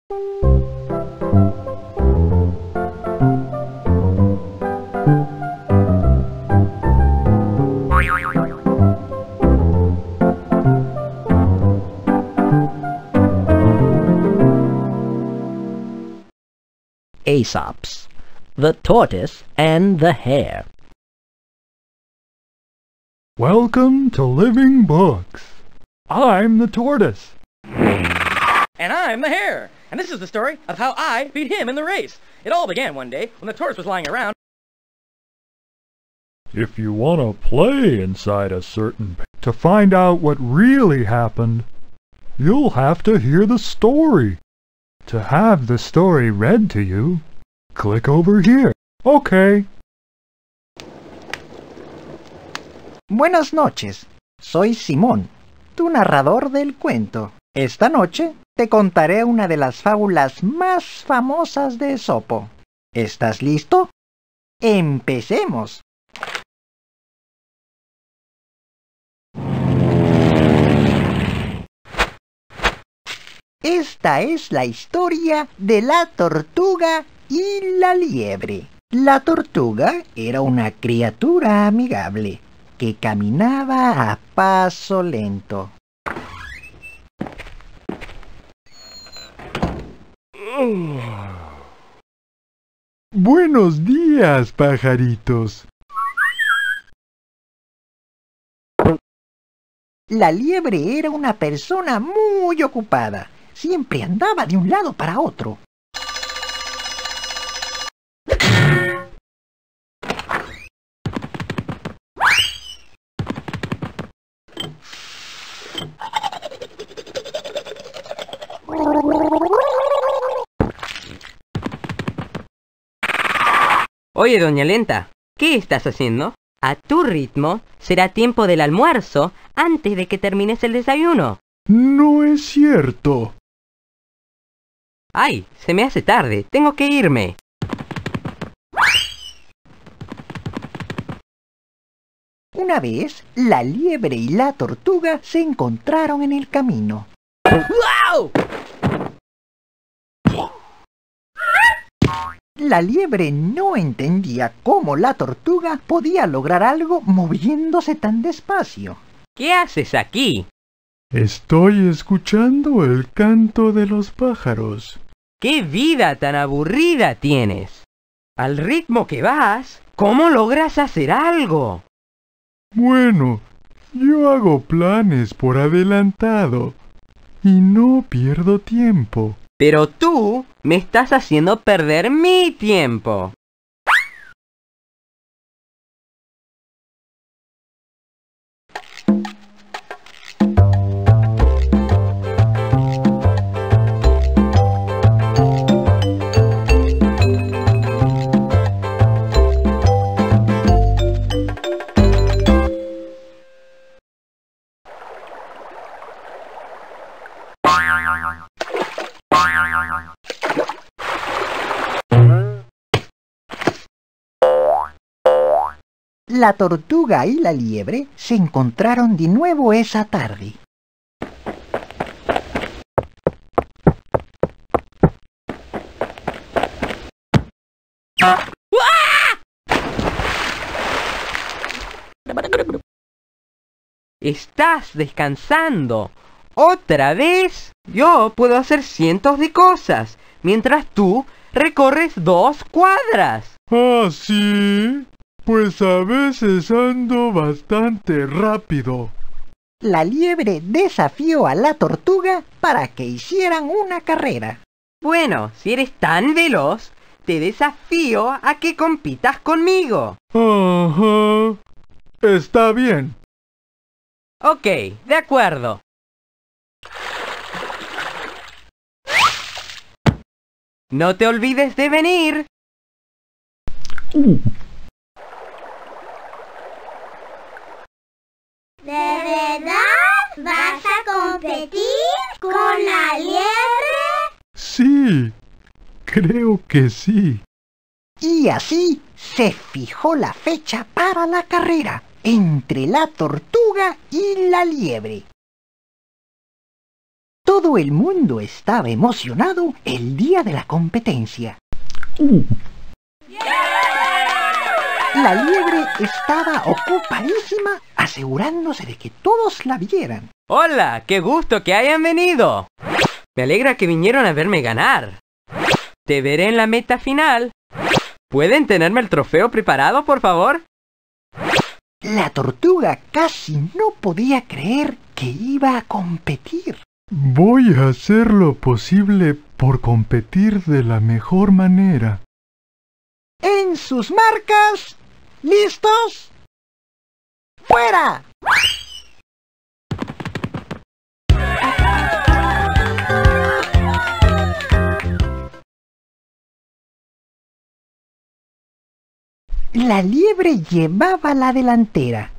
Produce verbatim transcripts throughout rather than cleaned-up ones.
Aesop's The Tortoise and the Hare. Welcome to Living Books. I'm the tortoise. And I'm the hare. And this is the story of how I beat him in the race. It all began one day when the tortoise was lying around. If you want to play inside a certain page to find out what really happened, you'll have to hear the story. To have the story read to you, click over here. Okay. Buenas noches, soy Simón, tu narrador del cuento. Esta noche te contaré una de las fábulas más famosas de Esopo. ¿Estás listo? ¡Empecemos! Esta es la historia de la tortuga y la liebre. La tortuga era una criatura amigable que caminaba a paso lento. Buenos días, pajaritos. La liebre era una persona muy ocupada. Siempre andaba de un lado para otro. Oye, doña Lenta, ¿qué estás haciendo? A tu ritmo será tiempo del almuerzo antes de que termines el desayuno. No es cierto. Ay, se me hace tarde, tengo que irme. Una vez, la liebre y la tortuga se encontraron en el camino. ¡Wow! La liebre no entendía cómo la tortuga podía lograr algo moviéndose tan despacio. ¿Qué haces aquí? Estoy escuchando el canto de los pájaros. ¡Qué vida tan aburrida tienes! Al ritmo que vas, ¿cómo logras hacer algo? Bueno, yo hago planes por adelantado y no pierdo tiempo. Pero tú me estás haciendo perder mi tiempo. La tortuga y la liebre se encontraron de nuevo esa tarde. Estás descansando. ¿Otra vez? Yo puedo hacer cientos de cosas, mientras tú recorres dos cuadras. ¿Ah, sí? Pues a veces ando bastante rápido. La liebre desafió a la tortuga para que hicieran una carrera. Bueno, si eres tan veloz, te desafío a que compitas conmigo. Ajá. Está bien. Ok, de acuerdo. No te olvides de venir. Uh. ¿De verdad vas a competir con la liebre? Sí, creo que sí. Y así se fijó la fecha para la carrera entre la tortuga y la liebre. Todo el mundo estaba emocionado el día de la competencia. La liebre estaba ocupadísima asegurándose de que todos la vieran. ¡Hola! ¡Qué gusto que hayan venido! Me alegra que vinieron a verme ganar. Te veré en la meta final. ¿Pueden tenerme el trofeo preparado, por favor? La tortuga casi no podía creer que iba a competir. Voy a hacer lo posible por competir de la mejor manera. En sus marcas, ¿listos? ¡Fuera! La liebre llevaba la delantera.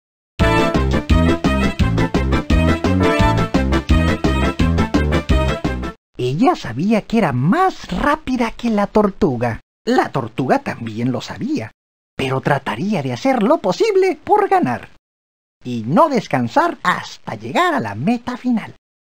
Ella sabía que era más rápida que la tortuga. La tortuga también lo sabía, pero trataría de hacer lo posible por ganar y no descansar hasta llegar a la meta final.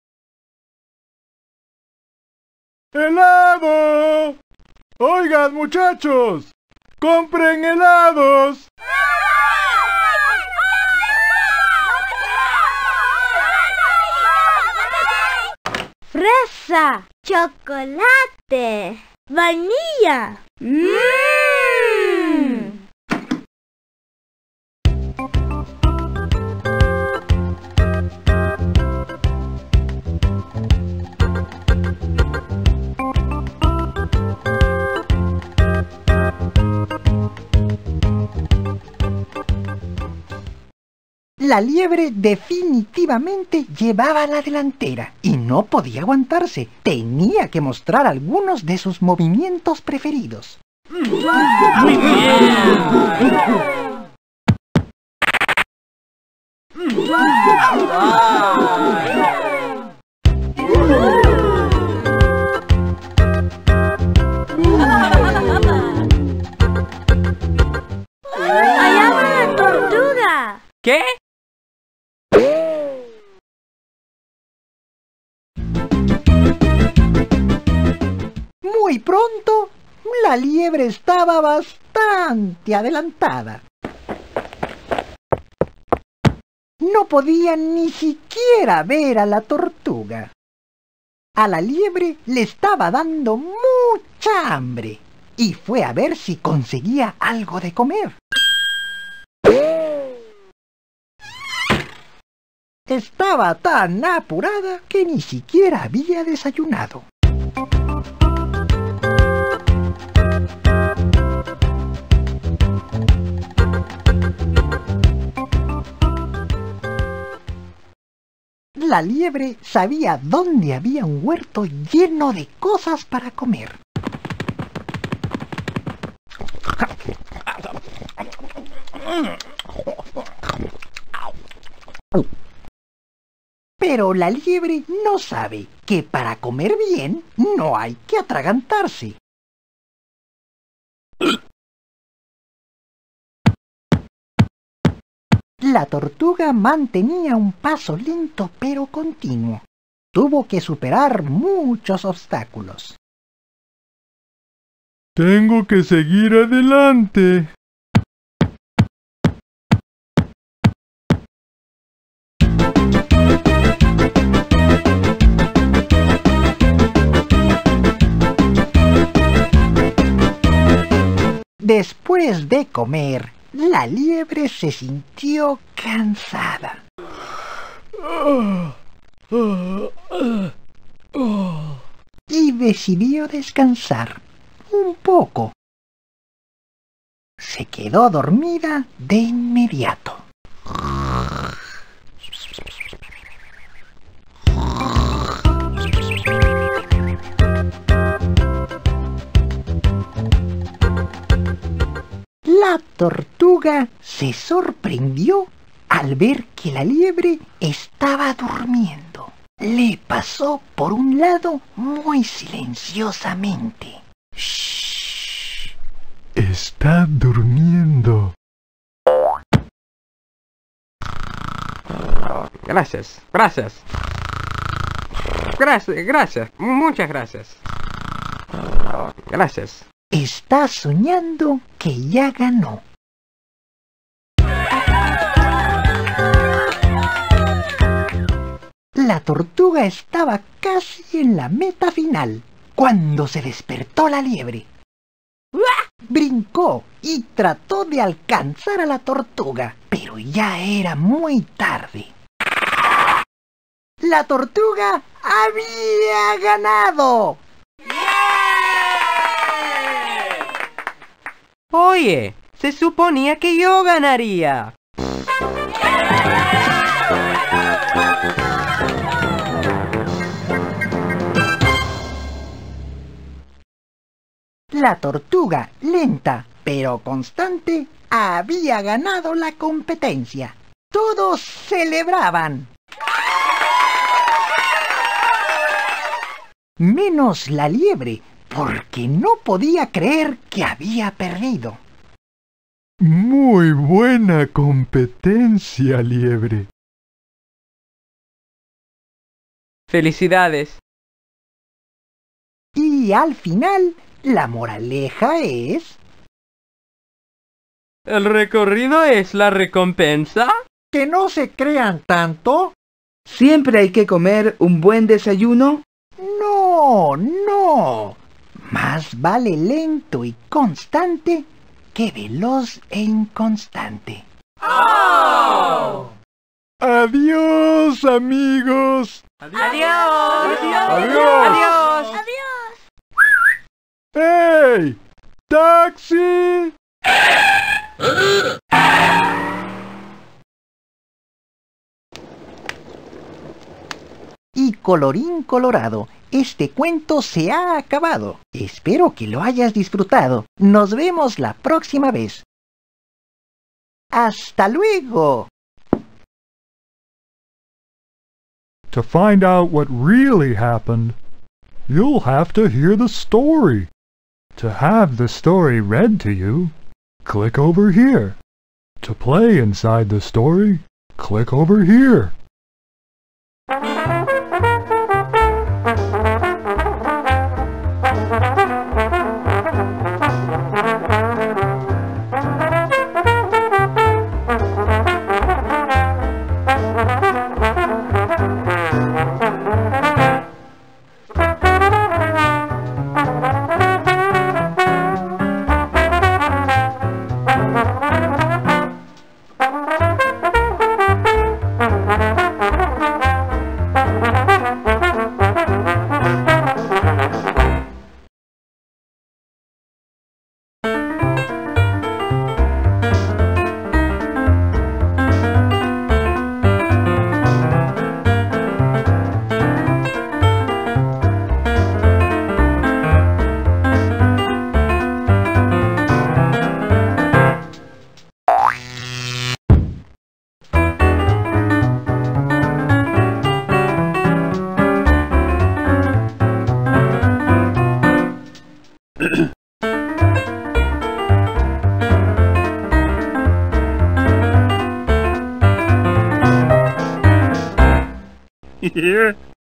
¡Helado! Oigan, muchachos, ¡compren helados! Fresa, chocolate, vainilla. ¡Mmm! La liebre definitivamente llevaba la delantera y no podía aguantarse. Tenía que mostrar algunos de sus movimientos preferidos. ¡Muy bien! ¡Allá va la tortuga! ¿Qué? Muy pronto, la liebre estaba bastante adelantada. No podía ni siquiera ver a la tortuga. A la liebre le estaba dando mucha hambre y fue a ver si conseguía algo de comer. Estaba tan apurada que ni siquiera había desayunado. La liebre sabía dónde había un huerto lleno de cosas para comer. Pero la liebre no sabe que para comer bien no hay que atragantarse. La tortuga mantenía un paso lento pero continuo. Tuvo que superar muchos obstáculos. Tengo que seguir adelante. Después de comer, la liebre se sintió cansada. Y decidió descansar un poco. Se quedó dormida de inmediato. La tortuga se sorprendió al ver que la liebre estaba durmiendo. Le pasó por un lado muy silenciosamente. ¡Shh! Está durmiendo. Gracias, gracias. Gracias, gracias, muchas gracias. Gracias. Está soñando que ya ganó. La tortuga estaba casi en la meta final, cuando se despertó la liebre. Brincó y trató de alcanzar a la tortuga, pero ya era muy tarde. ¡La tortuga había ganado! Oye, se suponía que yo ganaría. La tortuga, lenta pero constante, había ganado la competencia. Todos celebraban. Menos la liebre, porque no podía creer que había perdido. Muy buena competencia, liebre. Felicidades. Y al final, la moraleja es... ¿El recorrido es la recompensa? que no se crean tanto. ¿Siempre hay que comer un buen desayuno? No, no. Más vale lento y constante que veloz e inconstante. ¡Oh! Adiós, amigos. Adiós. Adiós. Adiós. Adiós. ¡Hey! ¡Taxi! Y colorín colorado, este cuento se ha acabado. Espero que lo hayas disfrutado. Nos vemos la próxima vez. ¡Hasta luego! To find out what really happened, you'll have to hear the story. To have the story read to you, click over here. To play inside the story, click over here. Here.